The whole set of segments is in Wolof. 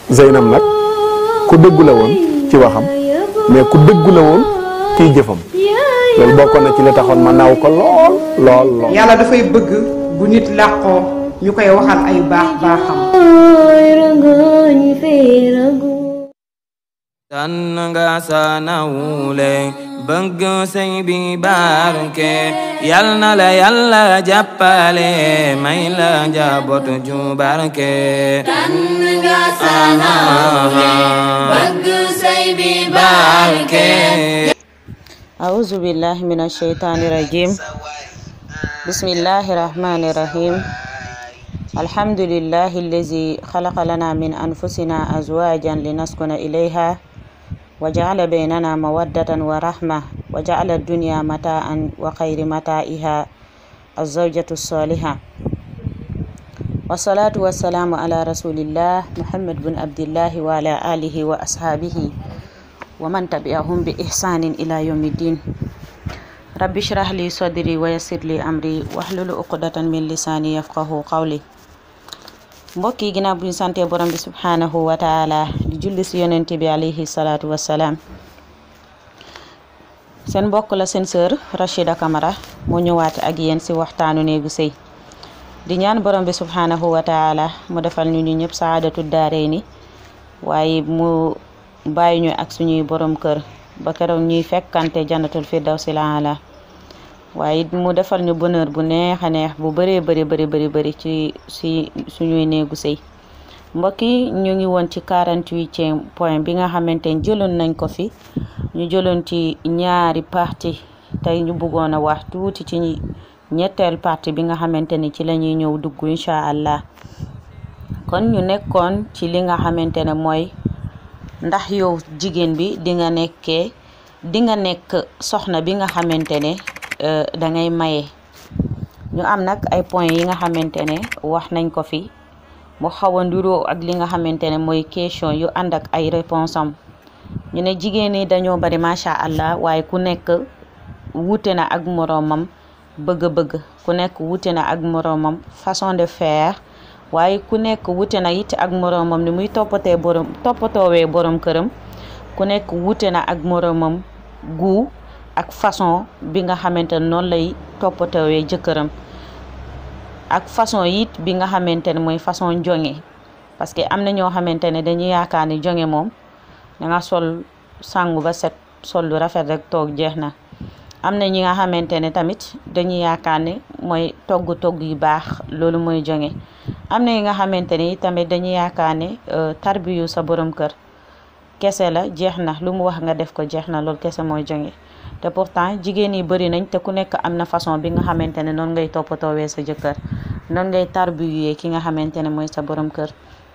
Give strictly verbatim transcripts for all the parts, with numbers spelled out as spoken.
Zeynab nag ku dëggu la woon ci waxam mais ku dëggu la woon ciy jëfam loolu bokkoon na ci li taxoon ma naaw ko lool lool lool. yàlla dafay bëgg bu nit làqoo ñu koy waxal ay baax baaxam. tànn nga sa nawle bëgg sëy bi barke yal na la yàlla jàppale may la njaboot ju barke. tànn nga sa nawle bëgg sëy bi barke. A'udhu billahi minash shaitani rajim. Bismillahir rahmanir rahim. Alhamdulillahi allazi khalaqa lana min anfusina azwajan linaskuna ilayha wa ja'ala baynana mawaddatan wa rahma wa ja'ala ad-dunya mata'an wa khayri mata'iha az-zawjatu as-salihah. Wassalatu wassalamu ala rasulillah Muhammad bin Abdullah wa ala alihi wa ashabihi wa man tabi'ahum bi ihsanin ila yawmiddin. Rabbi shrah li sadri wa yassir li amri wahlul uqdatan min lisani yafqahu qawli. mbokk yi ginnaaw bu ñu sante borom bi subhanahu wa taala di julli si yonent bi alayhi salatu wassalam, seen mbokk la seen sœur Rachida Camara moo ñëwaat ak yéen si waxtaanu néegu sëy di ñaan borom bi subhanahu wa taala mu defal ñu ñu ñëpp saadatu daarayni waaye mu bàyyi ñu ak suñuy borom kër ba keroog ñuy fekkante jannatul firdawsil aala waaye mu defal ñu bonheur bu neex a neex bu bëree bëri bëri bëri bëri ci si suñuy néegu sëy. mbokk yi ñu ngi woon ci quarante-huitième point bi nga xamante ne jëloon nañ ko fi ñu jëloon ci ñaari partie tey ñu bëggoon a wax tuuti ci ñetteel partie bi nga xamante ni ci la ñuy ñëw dugg incha allah. kon ñu nekkoon ci li nga xamante ne mooy ndax yow jigéen bi di nga nekkee di nga nekk soxna bi nga xamante ne da ngay maye. ñu am nag ay point yi nga xamante ne wax nañ ko fi mu xaw a nduroo ak li nga xamante ne mooy question yu ànd ak ay réponse am. ñu ne jigéen ñi dañoo bari macha allah waaye ku nekk wuute na ak moroomam bëgg-bëgg, ku nekk wuute na ak moroomam façon de faire, waaye ku nekk wuute na it ak moroomam ni muy toppatee borom toppatoowee borom këram. ku nekk wuute na ak moroomam gu ak façon bi nga xamante ne noonu lay toppatoowee jëkkëram, ak façon it bi nga xamante ne mooy façon jonge. parce que am na ñoo xamante ne dañuy yaakaar ni jonge moom da nga sol sangu ba set sol lu rafet rek toog jeex na. am na ñi nga xamante ne tamit dañuy yaakaar ne mooy togg togg yu baax loolu mooy jonge. am na ñi nga xamante ne tamit dañuy yaakaar ne tarbiyu sa borom kër kese la jeex na, lu mu wax nga def ko jeex na, loolu kese mooy jonge. te pourtant jigéen yi bëri nañ te ku nekk am na façon bi nga xamante ne noonu ngay toppatoowee sa jëkkër, noonu ngay tarbiyee ki nga xamante ne mooy sa borom kër.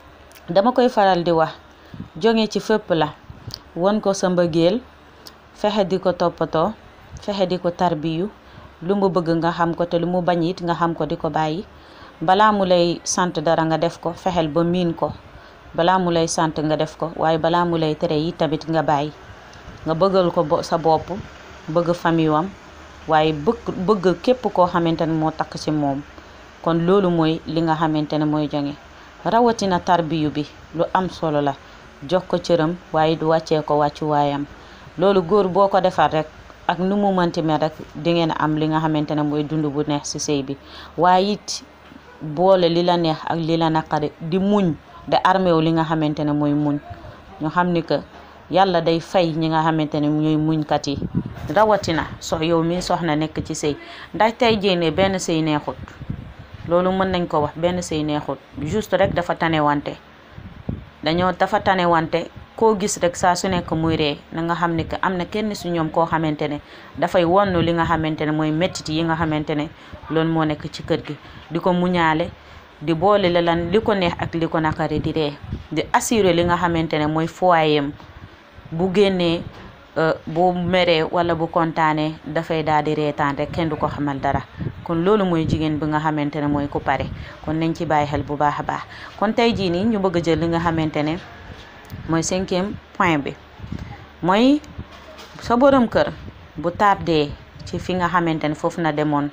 dama koy faral di wax jonge ci fépp la, won ko sa mbëggeel, fexe di ko toppatoo, fexe di ko tarbiyu, lu mu bëgg nga xam ko te lu mu bañ it nga xam ko di ko bàyyi. balaa mu lay sant dara nga def ko, fexeel ba miin ko. balaa mu lay sant nga def ko, waaye balaa mu lay tere yi tamit nga bàyyi. nga bëggal ko sa bopp, bëgg famille am, waaye bëgg bëgg képp koo xamante ne moo takk ci moom. kon loolu mooy li nga xamante ne mooy jonge. rawatina tarbiyu bi lu am solo la, jox ko cëram waaye du wàccee ko wàccu waayam. loolu góor boo ko defar rek ak nu mu mënti mel rek di ngeen am li nga xamante ne mooy dund bu neex ci sëy bi. waaye it boole li la neex ak li la naqari, di muñ, de arméw li nga xamante ne mooy muñ. ñu xam ni que yàlla day fay ñi nga xamante ne ñooy muñkat yi. rawatina so yow mi soxna nekk ci sëy, ndax tey jéene benn sëy neexut, loolu mën nañ ko wax, benn sëy neexut, juste rek dafa tanewante. dañoo dafa tanewante koo gis rek saa su nekk muy ree na nga xam ne que am na kenn su ñoom koo xamante ne dafay wonnu li nga xamante ne mooy mettit yi nga xamante ne loolu moo nekk ci kër gi, di ko muñaale, di boole la lan li ko neex ak li ko naqari di ree, di assurer li nga xamante ne mooy foyem. bu génnee bu meree wala bu kontaanee dafay daal di reetaan rek kenn du ko xamal dara. kon loolu mooy jigéen bi nga xamante ne mooy ku pare. kon nañ ci bàyyi xel bu baax a baax. kon tey jii nii ñu bëgg a jël li nga xamante ne mooy cinquième point bi, mooy sa borom kër bu tardé ci fi nga xamante ne foofu na demoon,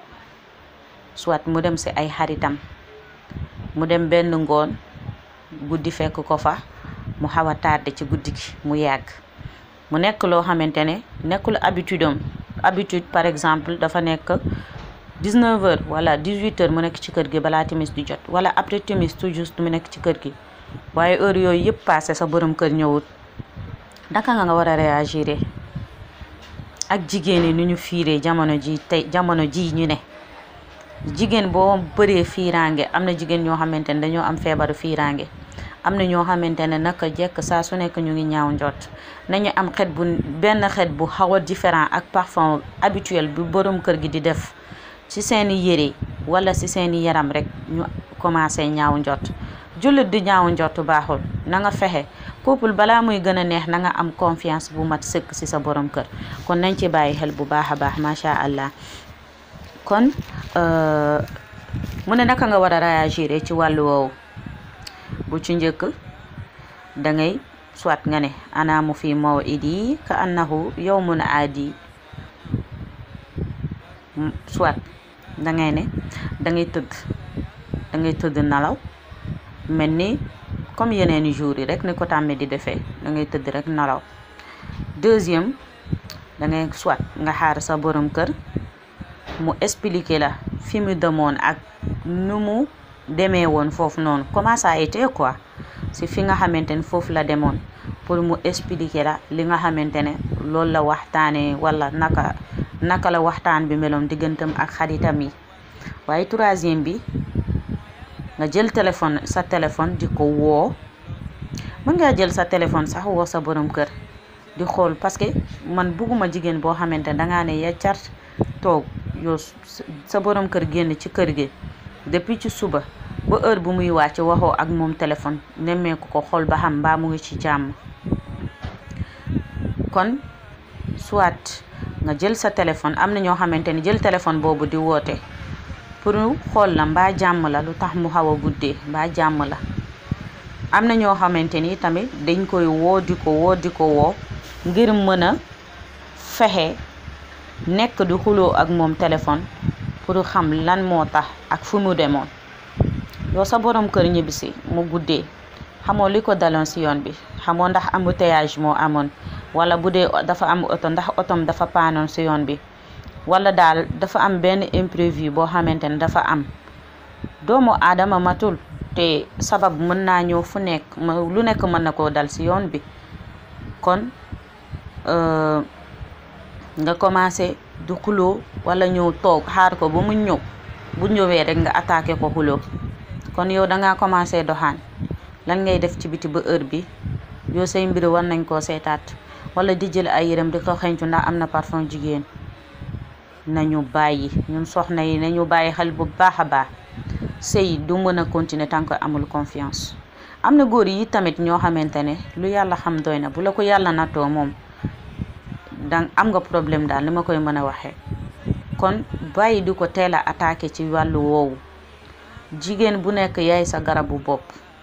soit mu dem si ay xaritam, mu dem benn ngoon guddi fekk ko fa, mu xaw a tardé ci guddi gi mu yàgg mu nekk loo xamante ne nekkul habitude am habitude par exemple dafa nekk dix-neuf heures wala dix-huit heures mu nekk ci kër gi balaa timis di jot wala après timis tout juste mu nekk ci kër gi waaye heure yooyu yëpp passé sa borom kër ñëwut naka nga nga war a réagir ak jigéen ñi nu ñu fiiree jamono ji tey jamono ji ñu ne jigéen boo bëree fiiraange am na jigéen ñoo xamante ne dañoo am feebaru fiiraange am na ñoo xamante ne naka jekk saa su nekk ñu ngi ñaaw njot nañu am xet bu benn xet bu xaw a différent ak parfum habituel bu borom kër gi di def ci seeni yére wala ci seeni yaram rek ñu commencé ñaaw njot jullit di ñaaw njot baaxul na nga fexe couple balaa muy gën a neex na nga am confiance bu mat sëkk ci sa borom kër kon nañ ci bàyyi xel bu baax a baax macha allah kon mu ne naka nga war a réagir ci wàllu woowu bu ci njëkk da ngay soit nga ne anaamu fi maw'idi ka annahu yawmun aadi soit da ngay ne da ngay tëdd da ngay tëdd nalaw mel ni comme yeneen jours yi rek ni ko tàmmee di defee da ngay tëdd rek nalaw deuxième da ngay soit nga xaar sa borom kër mu expliquer la fi mu demoon ak nu mu demee woon foofu noonu comment ça a été quoi si fi nga xamante ne foofu la demoon pour mu expliquer la li nga xamante ne loolu la waxtaanee wala naka naka la waxtaan bi meloon diggantam ak xaritam yi waaye troisième bi nga jël téléphone sa téléphone di ko woo mën ngaa jël sa téléphone sax woo sa borom kër di xool parce que man bugguma jigéen boo xamante ne dangaa ne ya cart toog yow sa borom kër génn ci kër gi depuis ci suba ba heure bu muy wàcc waxoo ak moom téléphone nemmeeku ko xool ba xam mbaa mu ngi ci jàmm kon soit nga jël sa téléphone am na ñoo xamante ni jël téléphone boobu di woote pour xool la mbaa jàmm la lu tax mu xaw a guddee mbaa jàmm la am na ñoo xamante ni tamit dañ koy woo di ko woo di ko woo ngir mën a fexe nekk di xuloo ak moom téléphone pour xam lan moo tax ak fu mu demoon yow sa borom kër ñibbisi mu guddee xamoo li ko daloon si yoon bi xamoo ndax embouteillage moo amoon wala bu dee dafa am oto ndax otom dafa paanoon si yoon bi wala daal dafa am benn imprévu boo xamante ne dafa am doomu aadama matul te sabab mën naa ñëw fu nekk lu nekk mën na koo dal si yoon bi kon nga commencé du xuloo wala ñëw toog xaar ko ba mu ñëw bu ñëwee rek nga attaqué ko xuloo kon yow dangaa commencé doxaan lan ngay def ci biti ba heure bi yow say mbir war nañ koo seetaat wala di jël ay yërëm di ko xencu ndax am na parfum jigéen nañu bàyyi ñun soxna yi nañu bàyyi xel bu baax a baax sëy du mën a continuer tant que amul confiance am na góor yi tamit ñoo xamante ne lu yàlla xam doy na bu la ko yàlla nattoo moom dang am nga problème daal li ma koy mën a waxee kon bàyyi di ko teel a attaqué ci wàllu woowu jigéen bu nekk yaay sa garabu bopp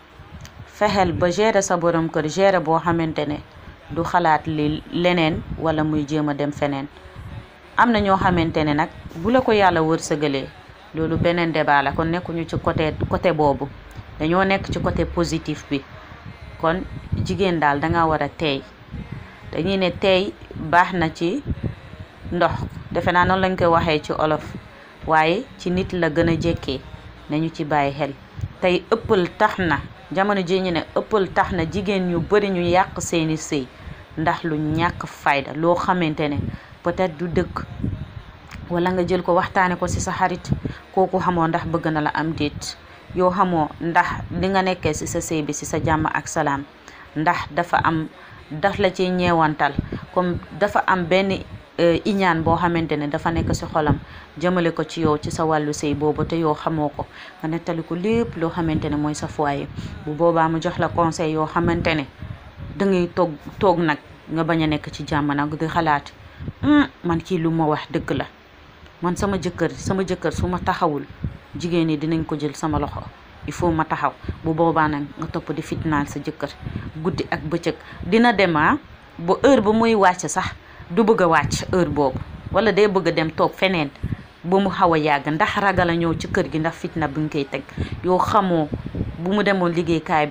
fexeel ba gérer sa borom kër gérer boo xamante ne du xalaat li leneen wala muy jéem a dem feneen am na ñoo xamante ne nag bu la ko yàlla wërsëgalee loolu beneen débat la kon nekkuñu ci côté côté boobu dañoo nekk ci côté positif bi kon jigéen daal danga war a teey dañuy ne teey baax na ci ndox defe naa noonu lañ koy waxee ci olof waaye ci nit la gën a jekkee nañu ci bàyyi xel tey ëppal tax na jamono ji ñu ne ëppal tax na jigéen ñu bari ñu yàq seeni sëy ndax lu ñàkk fayda loo xamante ne peut-être du dëgg wala nga jël ko waxtaane ko ci sa xarit kooku xamoo ndax bëgg na la am déet yow xamoo ndax li nga nekkee ci sa sëy bi ci sa jàmm ak salaam ndax dafa am daf la ci ñeewantal comme dafa am benn iñaan boo xamante ne dafa nekk ci xolam jëmale ko ci yow ci sa wàllu sëy boobu te yow xamoo ko nga nettali ko lépp loo xamante ne mooy sa foyer bu boobaa mu jox la conseil yoo xamante ne dangay toog toog nag nga bañ a nekk ci jàmm nag di xalaat man kii lu ma wax dëgg la man sama jëkkër sama jëkkër su ma taxawul jigéen ñi dinañ ko jël sama loxo il faut ma taxaw bu boobaa nag nga topp di fitnaal sa jëkkër guddi ak bëccëg dina dema ba heure ba muy wàcc sax du bëgg a wàcc heure boobu wala day bëgg a dem toog feneen ba mu xaw a yàgg ndax ragal a ñëw ci kër gi ndax fitna bi nga koy teg yow xamoo bu mu demoon liggéeykaay bi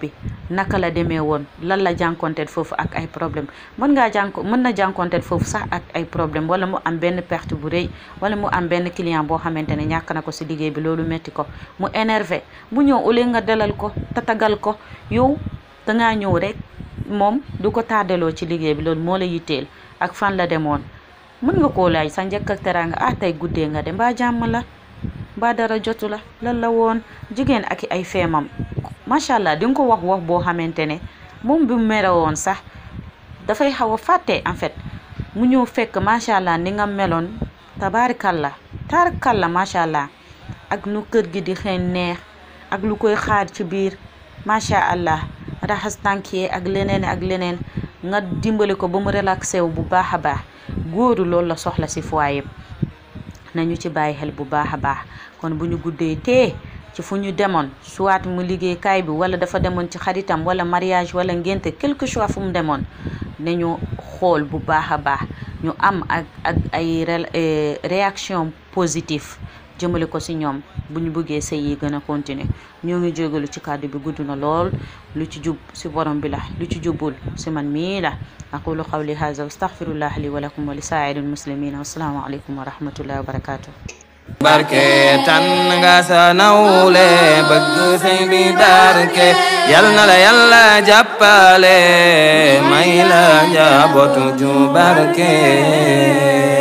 naka la demee woon lan la jànkonteel foofu ak ay problème mën ngaa jànko mën na jànkonteel foofu sax ak ay problème wala mu am benn perte bu rëy wala mu am benn client boo xamante ne ñàkk na ko si liggéey bi loolu metti ko mu énervé bu ñëw au lieu nga dalal ko tatagal ko yow dangaa ñëw rek moom du ko tàddaloo ci liggéey bi loolu moo la yitteel ak fan la demoon mën nga koo laaj sa njëkk ak teraanga ah tey guddee nga de mbaa jàmm la mbaa dara jotu la lan la woon jigéen ak ay feemam macha allah di nga ko wax wax boo xamante ne moom bi mu mere woon sax dafay xaw a fàtte en fait mu ñëw fekk macha allah ni nga meloon tabaarikalla taarikalla macha allah ak nu kër gi di xeen neex ak lu koy xaar ci biir macha allah raxas tànk yi ak leneen ak leneen nga dimbali ko ba mu relaxé wu bu baax a baax góoru loolu la soxla si foyer nañu ci bàyyi xel bu baax a baax kon bu ñu guddee tee ci fu ñu demoon soit mu liggéey kaay bi wala dafa demoon ci xaritam wala mariage wala ngénte quelque chose fu mu demoon nañu xool bu baax a baax ñu am ak ak ay réaction positive jëmale ko si ñoom bu ñu bëggee sëy yi gën a continuer ñoo ngi jógalu ci kàddu bi gudd na lool lu ci jub si borom bi la lu ci jubul si man mii la aqulu qawli hadha wa astaghfirullah li wa lakum wa li sa'iril muslimina wasalaamu aleykum wa rahmatullahi wa barakatuh barke tan nga sa nawle bëgg sëy bi barke yal na la yàlla jàppale may la njabootu ju barke